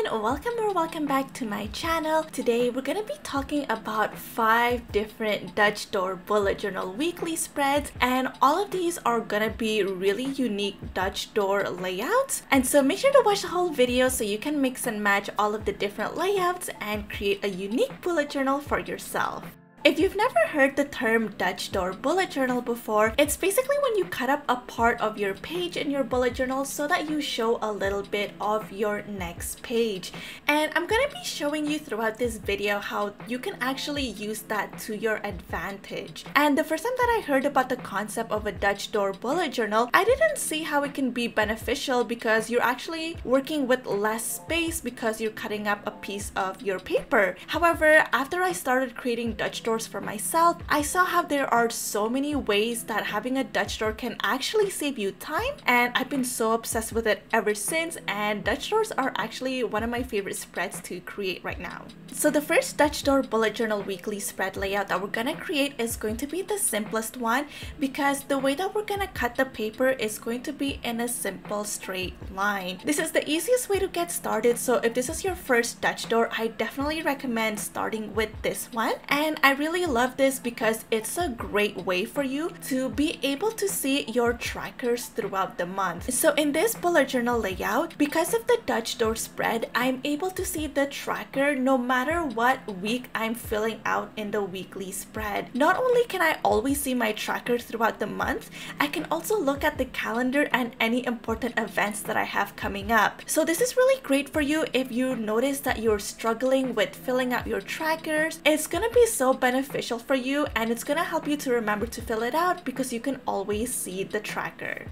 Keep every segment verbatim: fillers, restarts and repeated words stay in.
welcome or welcome back to my channel. Today we're going to be talking about five different Dutch Door bullet journal weekly spreads, and all of these are going to be really unique Dutch Door layouts. And so make sure to watch the whole video so you can mix and match all of the different layouts and create a unique bullet journal for yourself. If you've never heard the term Dutch Door bullet journal before, it's basically when you cut up a part of your page in your bullet journal so that you show a little bit of your next page. And I'm going to be showing you throughout this video how you can actually use that to your advantage. And the first time that I heard about the concept of a Dutch Door bullet journal, I didn't see how it can be beneficial because you're actually working with less space because you're cutting up a piece of your paper. However, after I started creating Dutch Door for myself, I saw how there are so many ways that having a Dutch door can actually save you time, and I've been so obsessed with it ever since, and Dutch doors are actually one of my favorite spreads to create right now. So the first Dutch Door bullet journal weekly spread layout that we're gonna create is going to be the simplest one because the way that we're gonna cut the paper is going to be in a simple straight line. This is the easiest way to get started, so if this is your first Dutch door, I definitely recommend starting with this one. And I really love this because it's a great way for you to be able to see your trackers throughout the month. So in this bullet journal layout, because of the Dutch Door spread, I'm able to see the tracker no matter what week I'm filling out in the weekly spread. Not only can I always see my tracker throughout the month, I can also look at the calendar and any important events that I have coming up. So this is really great for you if you notice that you're struggling with filling out your trackers. It's gonna be so beneficial for you, and it's gonna help you to remember to fill it out because you can always see the tracker.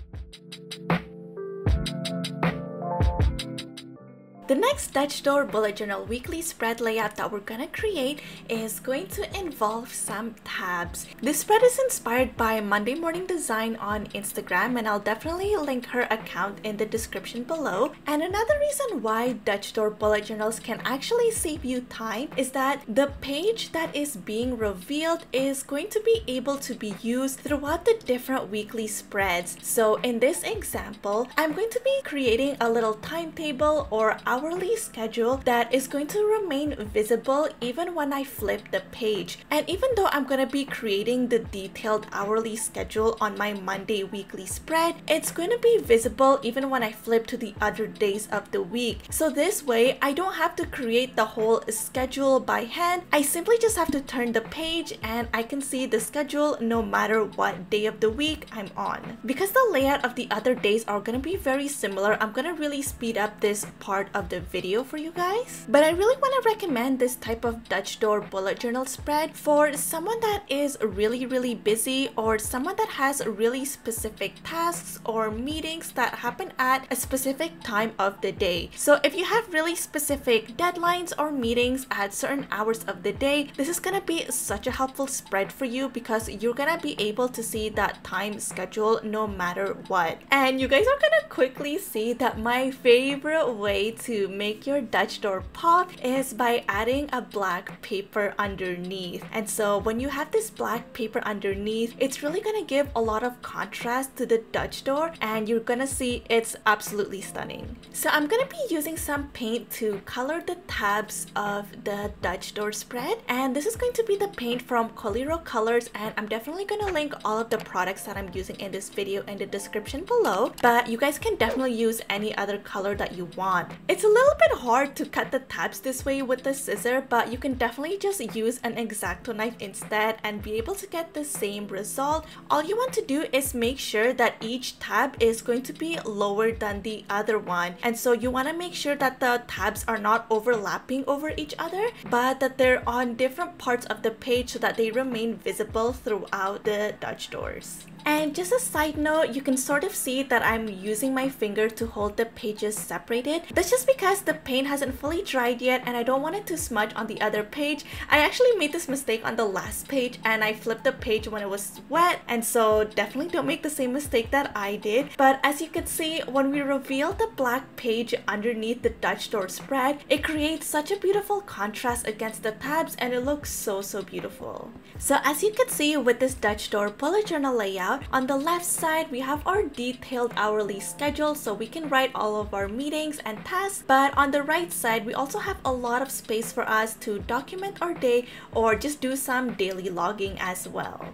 The next Dutch Door bullet journal weekly spread layout that we're gonna create is going to involve some tabs. This spread is inspired by Monday Morning Design on Instagram, and I'll definitely link her account in the description below. And another reason why Dutch Door bullet journals can actually save you time is that the page that is being revealed is going to be able to be used throughout the different weekly spreads. So in this example, I'm going to be creating a little timetable or hourly schedule that is going to remain visible even when I flip the page. And even though I'm going to be creating the detailed hourly schedule on my Monday weekly spread, it's going to be visible even when I flip to the other days of the week. So this way, I don't have to create the whole schedule by hand. I simply just have to turn the page and I can see the schedule no matter what day of the week I'm on. Because the layout of the other days are going to be very similar, I'm going to really speed up this part of the video for you guys. But I really want to recommend this type of Dutch Door bullet journal spread for someone that is really really busy, or someone that has really specific tasks or meetings that happen at a specific time of the day. So if you have really specific deadlines or meetings at certain hours of the day, this is gonna be such a helpful spread for you because you're gonna be able to see that time schedule no matter what. And you guys are gonna quickly see that my favorite way to to make your Dutch door pop is by adding a black paper underneath. And so when you have this black paper underneath, it's really gonna give a lot of contrast to the Dutch door, and you're gonna see it's absolutely stunning. So I'm gonna be using some paint to color the tabs of the Dutch door spread, and this is going to be the paint from Coliro Colors, and I'm definitely gonna link all of the products that I'm using in this video in the description below, but you guys can definitely use any other color that you want. It's a little bit hard to cut the tabs this way with the scissor, but you can definitely just use an X-Acto knife instead and be able to get the same result. All you want to do is make sure that each tab is going to be lower than the other one, and so you want to make sure that the tabs are not overlapping over each other, but that they're on different parts of the page so that they remain visible throughout the Dutch doors. And just a side note, you can sort of see that I'm using my finger to hold the pages separated. That's just because the paint hasn't fully dried yet and I don't want it to smudge on the other page. I actually made this mistake on the last page and I flipped the page when it was wet, and so definitely don't make the same mistake that I did. But as you can see, when we reveal the black page underneath the Dutch door spread, it creates such a beautiful contrast against the tabs and it looks so so beautiful. So as you can see with this Dutch door bullet journal layout, layout. On the left side, we have our detailed hourly schedule so we can write all of our meetings and tasks. But on the right side, we also have a lot of space for us to document our day or just do some daily logging as well.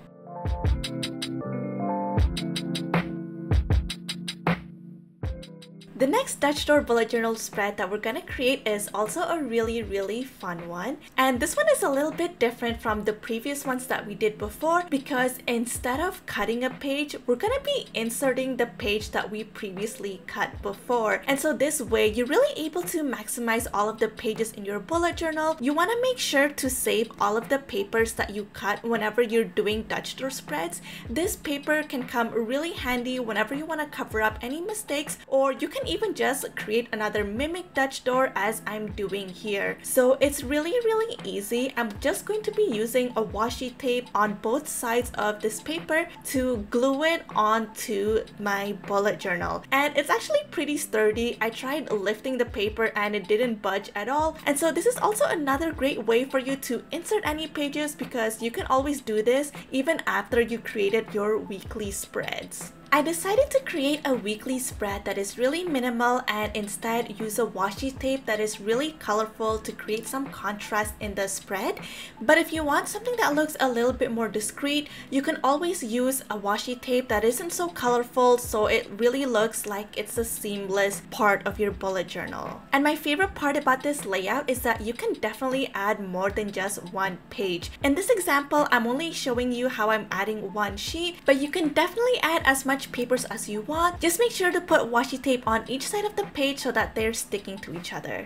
The next Dutch Door bullet journal spread that we're gonna create is also a really, really fun one. And this one is a little bit different from the previous ones that we did before because instead of cutting a page, we're gonna be inserting the page that we previously cut before. And so this way, you're really able to maximize all of the pages in your bullet journal. You wanna make sure to save all of the papers that you cut whenever you're doing Dutch Door spreads. This paper can come really handy whenever you wanna cover up any mistakes, or you can even just create another mimic Dutch door as I'm doing here. So it's really, really easy. I'm just going to be using a washi tape on both sides of this paper to glue it onto my bullet journal. And it's actually pretty sturdy. I tried lifting the paper and it didn't budge at all. And so this is also another great way for you to insert any pages because you can always do this even after you created your weekly spreads. I decided to create a weekly spread that is really minimal and instead use a washi tape that is really colorful to create some contrast in the spread. But if you want something that looks a little bit more discreet, you can always use a washi tape that isn't so colorful so it really looks like it's a seamless part of your bullet journal. And my favorite part about this layout is that you can definitely add more than just one page. In this example, I'm only showing you how I'm adding one sheet, but you can definitely add as much papers as you want. Just make sure to put washi tape on each side of the page so that they're sticking to each other.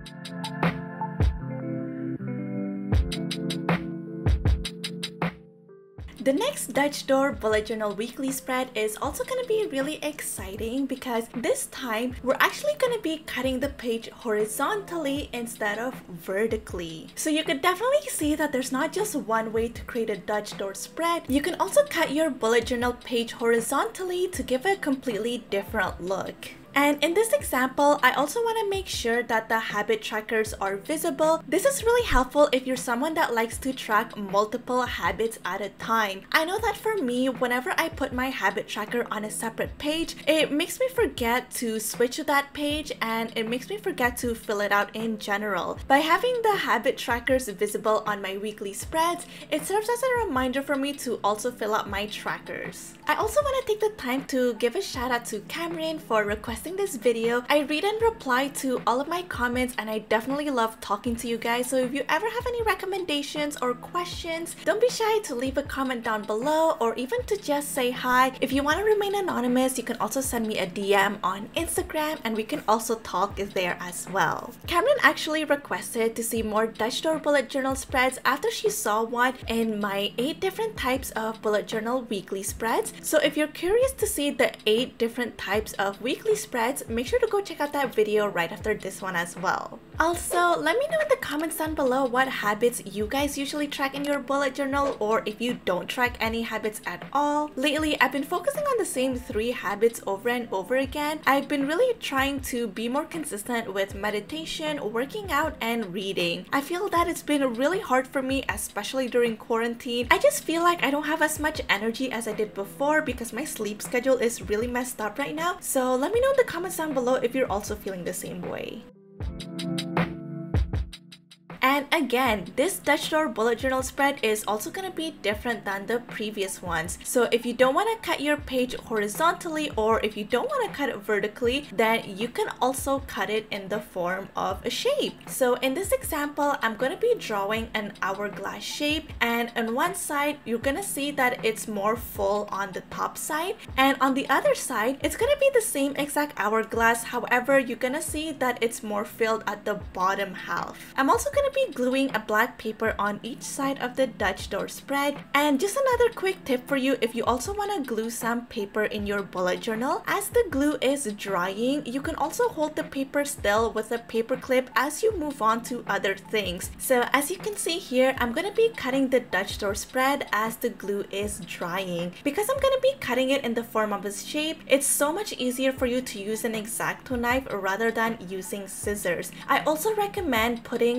The next Dutch Door bullet journal weekly spread is also going to be really exciting because this time we're actually going to be cutting the page horizontally instead of vertically. So you can definitely see that there's not just one way to create a Dutch Door spread. You can also cut your bullet journal page horizontally to give a completely different look. And in this example, I also want to make sure that the habit trackers are visible. This is really helpful if you're someone that likes to track multiple habits at a time. I know that for me, whenever I put my habit tracker on a separate page, it makes me forget to switch to that page and it makes me forget to fill it out in general. By having the habit trackers visible on my weekly spreads, it serves as a reminder for me to also fill out my trackers. I also want to take the time to give a shout out to Cameron for requesting this video. I read and reply to all of my comments and I definitely love talking to you guys, so if you ever have any recommendations or questions, don't be shy to leave a comment down below or even to just say hi. If you want to remain anonymous, you can also send me a D M on Instagram and we can also talk there as well. Cameron actually requested to see more Dutch Door bullet journal spreads after she saw one in my eight different types of bullet journal weekly spreads. So if you're curious to see the eight different types of weekly spreads, make sure to go check out that video right after this one as well. Also, let me know in the comments down below what habits you guys usually track in your bullet journal, or if you don't track any habits at all. Lately, I've been focusing on the same three habits over and over again. I've been really trying to be more consistent with meditation, working out, and reading. I feel that it's been really hard for me, especially during quarantine. I just feel like I don't have as much energy as I did before because my sleep schedule is really messed up right now. So let me know in the comments down below if you're also feeling the same way. And again, this Dutch Door bullet journal spread is also going to be different than the previous ones. So if you don't want to cut your page horizontally or if you don't want to cut it vertically, then you can also cut it in the form of a shape. So in this example, I'm going to be drawing an hourglass shape, and on one side, you're going to see that it's more full on the top side, and on the other side, it's going to be the same exact hourglass. However, you're going to see that it's more filled at the bottom half. I'm also going to be gluing a black paper on each side of the Dutch Door spread. And just another quick tip for you, if you also want to glue some paper in your bullet journal, as the glue is drying, you can also hold the paper still with a paper clip as you move on to other things. So as you can see here, I'm going to be cutting the Dutch Door spread as the glue is drying. Because I'm going to be cutting it in the form of a shape, it's so much easier for you to use an X-Acto knife rather than using scissors. I also recommend putting some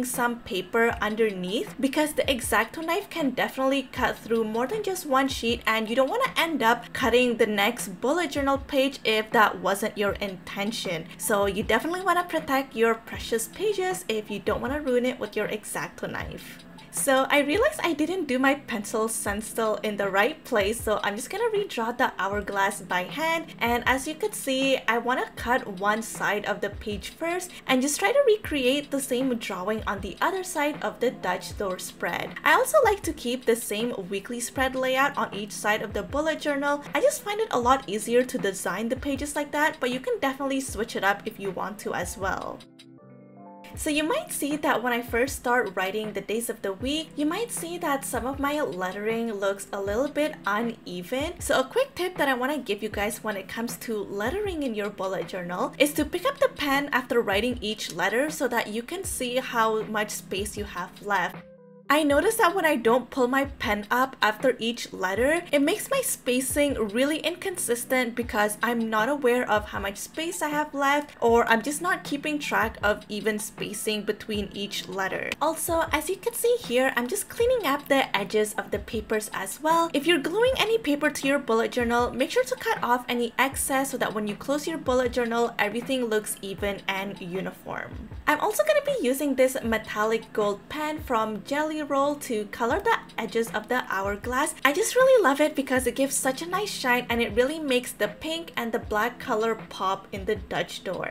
paper underneath, because the X-Acto knife can definitely cut through more than just one sheet, and you don't want to end up cutting the next bullet journal page if that wasn't your intention. So you definitely want to protect your precious pages if you don't want to ruin it with your X-Acto knife. So I realized I didn't do my pencil stencil in the right place, so I'm just gonna redraw the hourglass by hand. And as you could see, I want to cut one side of the page first and just try to recreate the same drawing on the other side of the Dutch door spread. I also like to keep the same weekly spread layout on each side of the bullet journal. I just find it a lot easier to design the pages like that, but you can definitely switch it up if you want to as well. So you might see that when I first start writing the days of the week, you might see that some of my lettering looks a little bit uneven. So a quick tip that I want to give you guys when it comes to lettering in your bullet journal is to pick up the pen after writing each letter so that you can see how much space you have left. I noticed that when I don't pull my pen up after each letter, it makes my spacing really inconsistent because I'm not aware of how much space I have left, or I'm just not keeping track of even spacing between each letter. Also, as you can see here, I'm just cleaning up the edges of the papers as well. If you're gluing any paper to your bullet journal, make sure to cut off any excess so that when you close your bullet journal, everything looks even and uniform. I'm also going to be using this metallic gold pen from Jelly Roll to color the edges of the hourglass. I just really love it because it gives such a nice shine, and it really makes the pink and the black color pop in the Dutch door.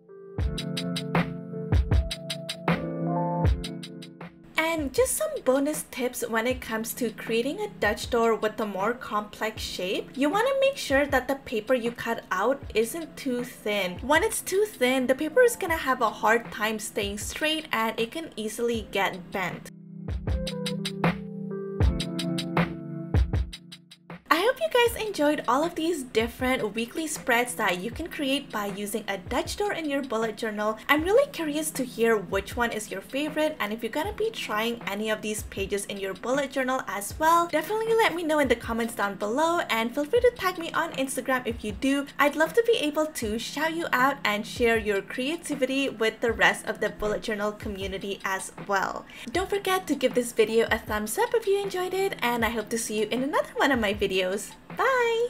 And just some bonus tips when it comes to creating a Dutch door with a more complex shape. You want to make sure that the paper you cut out isn't too thin. When it's too thin, the paper is gonna have a hard time staying straight and it can easily get bent. I hope you guys enjoyed all of these different weekly spreads that you can create by using a Dutch door in your bullet journal. I'm really curious to hear which one is your favorite, and if you're gonna be trying any of these pages in your bullet journal as well, definitely let me know in the comments down below, and feel free to tag me on Instagram if you do. I'd love to be able to shout you out and share your creativity with the rest of the bullet journal community as well. Don't forget to give this video a thumbs up if you enjoyed it, and I hope to see you in another one of my videos. Bye!